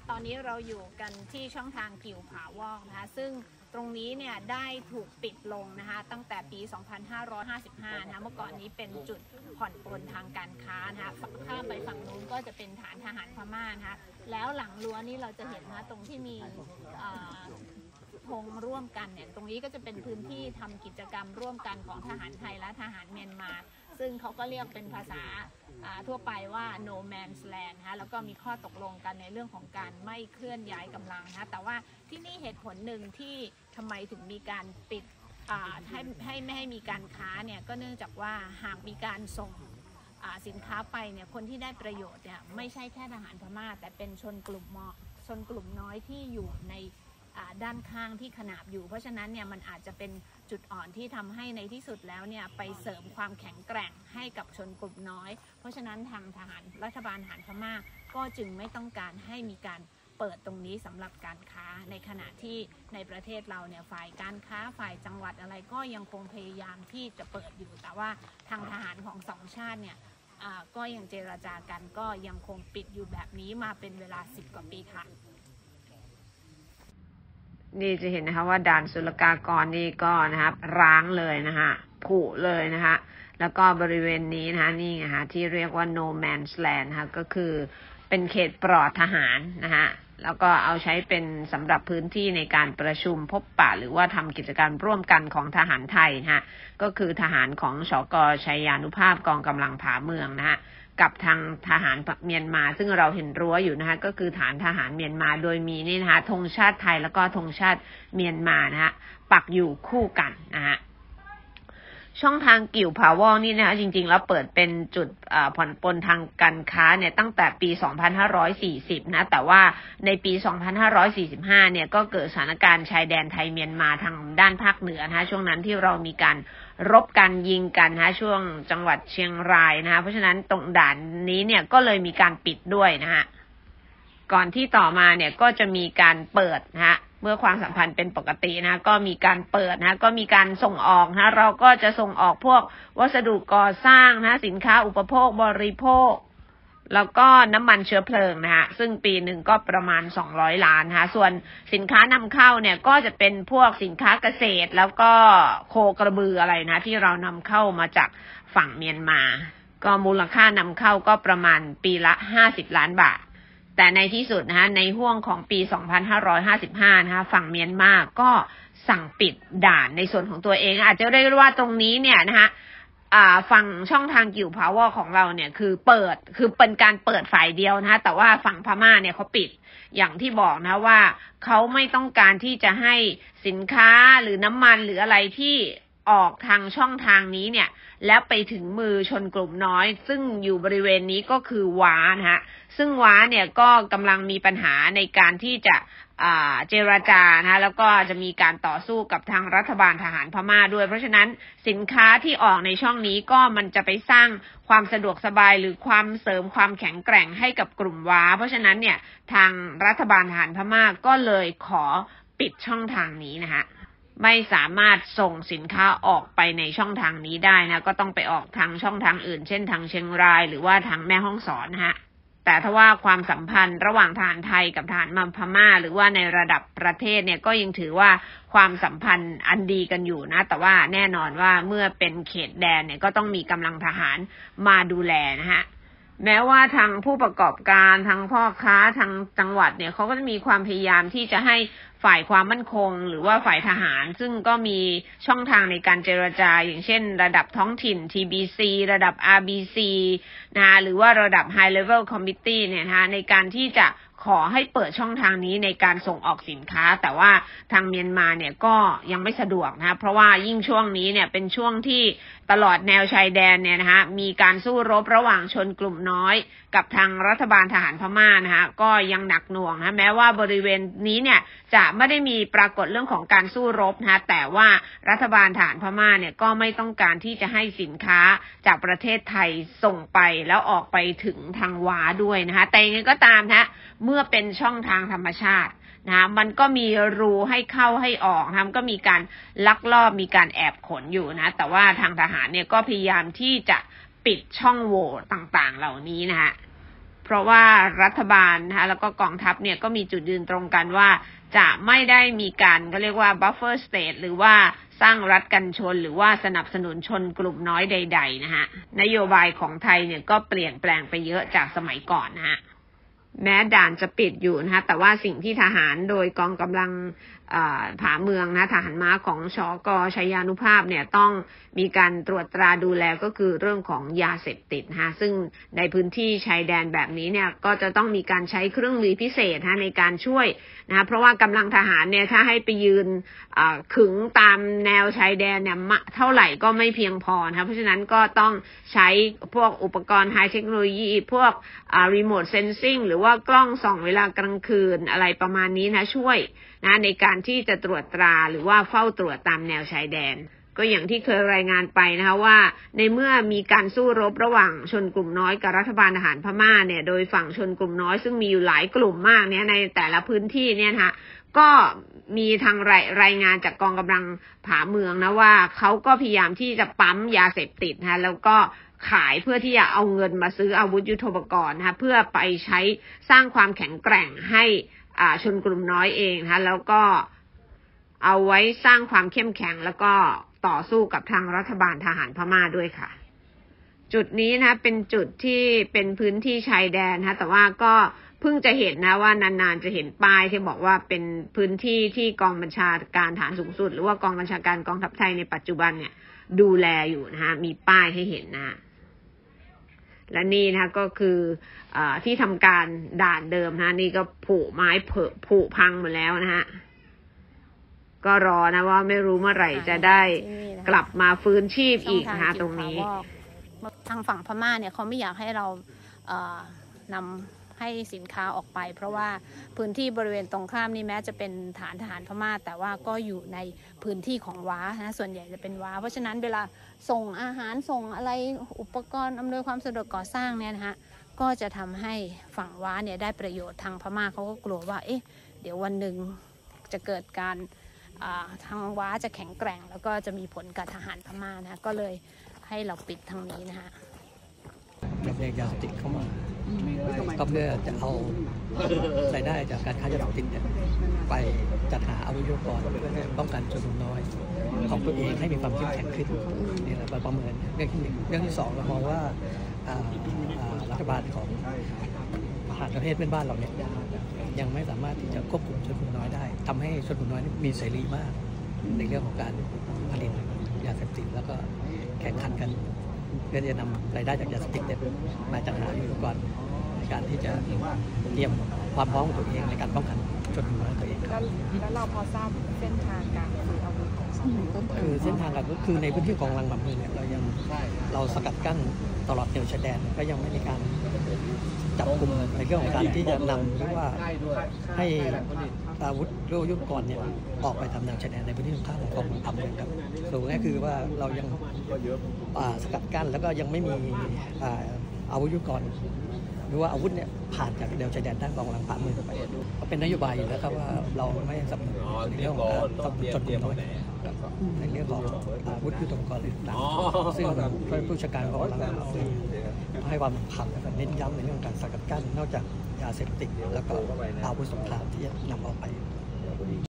ตอนนี้เราอยู่กันที่ช่องทางกิ่วผาวอกนะคะซึ่งตรงนี้เนี่ยได้ถูกปิดลงนะคะตั้งแต่ปี 2555 นะคะเมื่อก่อนนี้เป็นจุดผ่อนปลนทางการค้านะคะข้ามไปฝั่งนู้นก็จะเป็นฐานทหารพม่านะคะแล้วหลังรั้วนี้เราจะเห็นนะตรงที่มีธงร่วมกันเนี่ยตรงนี้ก็จะเป็นพื้นที่ทำกิจกรรมร่วมกันของทหารไทยและทหารเมียนมาซึ่งเขาก็เรียกเป็นภาษาทั่วไปว่า no man's land นะคะแล้วก็มีข้อตกลงกันในเรื่องของการไม่เคลื่อนย้ายกำลังนะคะแต่ว่าที่นี่เหตุผลหนึ่งที่ทำไมถึงมีการปิดให้ไม่ให้มีการค้าเนี่ยก็เนื่องจากว่าหากมีการส่งสินค้าไปเนี่ยคนที่ได้ประโยชน์เนี่ยไม่ใช่แค่ทหารพม่าแต่เป็นชนกลุ่มน้อยที่อยู่ในด้านข้างที่ขนาบอยู่เพราะฉะนั้นเนี่ยมันอาจจะเป็นจุดอ่อนที่ทำให้ในที่สุดแล้วเนี่ยไปเสริมความแข็งแกร่งให้กับชนกลุ่มน้อยเพราะฉะนั้นทางรัฐบาลทหารพม่าก็จึงไม่ต้องการให้มีการเปิดตรงนี้สำหรับการค้าในขณะที่ในประเทศเราเนี่ยฝ่ายการค้าฝ่ายจังหวัดอะไรก็ยังคงพยายามที่จะเปิดอยู่แต่ว่าทางทหารของสองชาติเนี่ยก็ยังเจรจากันก็ยังคงปิดอยู่แบบนี้มาเป็นเวลา10 กว่าปีค่ะนี่จะเห็นนะคะว่าด่านศุลกากรนี่ก็นะครับร้างเลยนะคะผุเลยนะคะแล้วก็บริเวณนี้นะคะนี่นะคะที่เรียกว่า no man's land นะคะก็คือเป็นเขตปลอดทหารนะคะแล้วก็เอาใช้เป็นสำหรับพื้นที่ในการประชุมพบปะหรือว่าทำกิจกรรมร่วมกันของทหารไทยนะคะก็คือทหารของชก.ชัยยานุภาพกองกำลังผาเมืองนะคะกับทางทหารเมียนมาซึ่งเราเห็นรั้วอยู่นะคะก็คือฐานทหารเมียนมาโดยมีนี่นะคะธงชาติไทยแล้วก็ธงชาติเมียนมานะคะปักอยู่คู่กันนะคะช่องทางกิ่วผาวอกนี่นะคะจริงๆแล้วเปิดเป็นจุดผ่อนปลนทางการค้าเนี่ยตั้งแต่ปี 2540 นะแต่ว่าในปี 2545 เนี่ยก็เกิดสถานการณ์ชายแดนไทยเมียนมาทางด้านภาคเหนือนะคะช่วงนั้นที่เรามีการรบกันยิงกันนะช่วงจังหวัดเชียงรายนะคะเพราะฉะนั้นตรงด่านนี้เนี่ยก็เลยมีการปิดด้วยนะคะก่อนที่ต่อมาเนี่ยก็จะมีการเปิดนะคะเมื่อความสัมพันธ์เป็นปกตินะก็มีการเปิดนะก็มีการส่งออกนะเราก็จะส่งออกพวกวัสดุก่อสร้างนะสินค้าอุปโภคบริโภคแล้วก็น้ำมันเชื้อเพลิงนะฮะซึ่งปีหนึ่งก็ประมาณ200 ล้านนะคะส่วนสินค้านำเข้าเนี่ยก็จะเป็นพวกสินค้าเกษตรแล้วก็โคกระบืออะไรนะที่เรานำเข้ามาจากฝั่งเมียนมาก็มูลค่านำเข้าก็ประมาณปีละ50 ล้านบาทแต่ในที่สุดนะคะในห้วงของปี 2555 นะคะฝั่งเมียนมาก็สั่งปิดด่านในส่วนของตัวเองอาจจะเรียกว่าตรงนี้เนี่ยนะคะฝั่งช่องทางกิ่วผาวอกของเราเนี่ยคือเป็นการเปิดฝ่ายเดียวนะคะแต่ว่าฝั่งพม่าเนี่ยเขาปิดอย่างที่บอกนะว่าเขาไม่ต้องการที่จะให้สินค้าหรือน้ำมันหรืออะไรที่ออกทางช่องทางนี้เนี่ยแล้วไปถึงมือชนกลุ่มน้อยซึ่งอยู่บริเวณนี้ก็คือว้านะคะซึ่งว้าเนี่ยก็กำลังมีปัญหาในการที่จะเจรจานะแล้วก็จะมีการต่อสู้กับทางรัฐบาลทหารพม่าด้วยเพราะฉะนั้นสินค้าที่ออกในช่องนี้ก็มันจะไปสร้างความสะดวกสบายหรือความเสริมความแข็งแกร่งให้กับกลุ่มว้าเพราะฉะนั้นเนี่ยทางรัฐบาลทหารพม่าก็เลยขอปิดช่องทางนี้นะคะไม่สามารถส่งสินค้าออกไปในช่องทางนี้ได้นะก็ต้องไปออกทางช่องทางอื่นเช่นทางเชียงรายหรือว่าทางแม่ฮ่องสอนนะฮะแต่ถ้าว่าความสัมพันธ์ระหว่างทหารไทยกับทหารพม่าหรือว่าในระดับประเทศเนี่ยก็ยังถือว่าความสัมพันธ์อันดีกันอยู่นะแต่ว่าแน่นอนว่าเมื่อเป็นเขตแดนเนี่ยก็ต้องมีกำลังทหารมาดูแลนะฮะแม้ว่าทางผู้ประกอบการทางพ่อค้าทางจังหวัดเนี่ยเขาก็จะมีความพยายามที่จะให้ฝ่ายความมั่นคงหรือว่าฝ่ายทหารซึ่งก็มีช่องทางในการเจรจาอย่างเช่นระดับท้องถิ่น TBC ระดับ RBC นะหรือว่าระดับ High Level Committee เนี่ยนะในการที่จะขอให้เปิดช่องทางนี้ในการส่งออกสินค้าแต่ว่าทางเมียนมาเนี่ยก็ยังไม่สะดวกนะเพราะว่ายิ่งช่วงนี้เนี่ยเป็นช่วงที่ตลอดแนวชายแดนเนี่ยนะคะมีการสู้รบระหว่างชนกลุ่มน้อยกับทางรัฐบาลทหารพม่านะคะก็ยังหนักหน่วงนะแม้ว่าบริเวณนี้เนี่ยจะไม่ได้มีปรากฏเรื่องของการสู้รบนะคะแต่ว่ารัฐบาลทหารพม่าเนี่ยก็ไม่ต้องการที่จะให้สินค้าจากประเทศไทยส่งไปแล้วออกไปถึงทางว้าด้วยนะคะแต่ยังไงก็ตามนะเมื่อเป็นช่องทางธรรมชาตินะมันก็มีรูให้เข้าให้ออกนะมันก็มีการลักลอบมีการแอบขนอยู่นะแต่ว่าทางทหารเนี่ยก็พยายามที่จะปิดช่องโหว่ต่างๆเหล่านี้นะฮะเพราะว่ารัฐบาลนะคะแล้วก็กองทัพเนี่ยก็มีจุดยืนตรงกันว่าจะไม่ได้มีการก็เรียกว่า buffer state หรือว่าสร้างรัฐกันชนหรือว่าสนับสนุนชนกลุ่มน้อยใดๆนะฮะนโยบายของไทยเนี่ยก็เปลี่ยนแปลงไปเยอะจากสมัยก่อนนะฮะแม้ด่านจะปิดอยู่นะคะแต่ว่าสิ่งที่ทหารโดยกองกำลังผาเมืองนะทหารม้าของชก.ชัยยานุภาพเนี่ยต้องมีการตรวจตราดูแลก็คือเรื่องของยาเสพติดนะคะซึ่งในพื้นที่ชายแดนแบบนี้เนี่ยก็จะต้องมีการใช้เครื่องมือพิเศษในการช่วยนะเพราะว่ากำลังทหารเนี่ยถ้าให้ไปยืนขึงตามแนวชายแดนเนี่ยเท่าไหร่ก็ไม่เพียงพอนะคะเพราะฉะนั้นก็ต้องใช้พวกอุปกรณ์ไฮเทคโนโลยีพวกรีโมทเซนซิงหรือว่ากล้องส่องเวลากลางคืนอะไรประมาณนี้นะช่วยนะในการที่จะตรวจตราหรือว่าเฝ้าตรวจตามแนวชายแดนก็อย่างที่เคยรายงานไปนะคะว่าในเมื่อมีการสู้รบระหว่างชนกลุ่มน้อยกับรัฐบาลทหารพม่าเนี่ยโดยฝั่งชนกลุ่มน้อยซึ่งมีอยู่หลายกลุ่มมากเนี่ยในแต่ละพื้นที่เนี่ยนะคะก็มีทางรายงานจากกองกำลังผาเมืองนะว่าเขาก็พยายามที่จะปั๊มยาเสพติดนะคะแล้วก็ขายเพื่อที่จะเอาเงินมาซื้ออาวุธยุทโธปกรณ์นะคะเพื่อไปใช้สร้างความแข็งแกร่งให้ชนกลุ่มน้อยเองนะคะแล้วก็เอาไว้สร้างความเข้มแข็งแล้วก็ต่อสู้กับทางรัฐบาลทหารพม่าด้วยค่ะจุดนี้นะเป็นจุดที่เป็นพื้นที่ชายแดนนะแต่ว่าก็เพิ่งจะเห็นนะว่านานๆจะเห็นป้ายที่บอกว่าเป็นพื้นที่ที่กองบัญชาการฐานสูงสุดหรือว่ากองบัญชาการกองทัพไทยในปัจจุบันเนี่ยดูแลอยู่นะฮะมีป้ายให้เห็นนะและนี่นะก็คือที่ทำการด่านเดิมนะนี่ก็ผุไม้ผุพังหมดแล้วนะฮะก็รอนะว่าไม่รู้เมื่อไหร่จะได้กลับมาฟื้นชีพอีกนะคะตรงนี้ทางฝั่งพม่าเนี่ยเขาไม่อยากให้เรานำให้สินค้าออกไปเพราะว่าพื้นที่บริเวณตรงข้ามนี่แม้จะเป็นฐานทหารพม่าแต่ว่าก็อยู่ในพื้นที่ของว้านะส่วนใหญ่จะเป็นว้าเพราะฉะนั้นเวลาส่งอาหารส่งอะไรอุปกรณ์อำนวยความสะดวกก่อสร้างเนี่ยนะฮะก็จะทำให้ฝั่งว้าเนี่ยได้ประโยชน์ทางพม่าเขาก็กลัวว่าเดี๋ยววันหนึ่งจะเกิดการทางว้าจะแข็งแกร่งแล้วก็จะมีผลกับทหารพม่านะก็เลยให้เราปิดทางนี้นะฮะลำเลียงยาเสพติดเข้ามาก็เพื่อจะเอารายได้จากการค้ายาเสพติดเนี่ยไปจัดหาอาวุธยุทโธปกรณ์เพื่อป้องกันชนกลุ่มน้อยของตัวเองให้มีความเข้มแข็งขึ้นนี่แหละประเมินเรื่องที่หนึ่งเรื่องที่สองเรามองว่ารัฐบาลของประเทศเพื่อนบ้านเราเนี่ยยังไม่สามารถที่จะควบคุมชนกลุ่มน้อยได้ทำให้ชนกลุ่มน้อยมีเสรีมากในเรื่องของการผลิตยาเสพติดแล้วก็แข่งขันกันเพื่อจะนำรายได้จากยาเสพติดมาจัดหาอุปกรณ์ในการที่จะเตรียมความพร้อมของตัวเองในการป้องกันชนกลุ่มน้อยตัวเองครับแล้วเราพอทราบเส้นทางการซื้ออาวุธของคือเส้นทางการก็คือในพื้นที่ของลังบำเพ็ญเนี่ยเราสกัดกั้นตลอดแนวชายแดนก็ยังไม่มีการจับกลุ่มในเรื่องของการที่จะนำหรือว่าให้อาวุธยุทโธปกรณ์เนี่ยออกไปทำแนวชายแดนในพื้นที่ตรงข้ามของกองทัพครับส่วนนี้คือว่าเรายังสกัดกั้นแล้วก็ยังไม่มีอาวุธยุทโธปกรณ์หรือว่าอาวุธเนี่ยผ่านจากแนวชายแดนด้านกองกำลังผ่านมือไปก็เป็นนโยบายอยู่แล้วครับว่าเราไม่สนับสนุนในเรื่องของการจนกลุ่มน้อยในเรื่องของอาวุธยุทโธปกรณ์ต่างๆซึ่งผู้จัดการกองกำลังให้ความสำคัญและเน้นย้ำในเรื่องการสกัดกั้นนอกจากยาเสพติดแล้วก็อาวุธสงครามที่จะนำออกไป